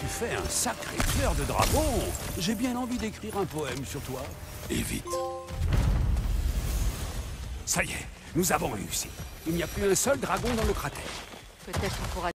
fais un sacré fleur de dragon. J'ai bien envie d'écrire un poème sur toi. Et vite. Ça y est, nous avons réussi. Il n'y a plus un seul dragon dans le cratère. Peut-être qu'on pourra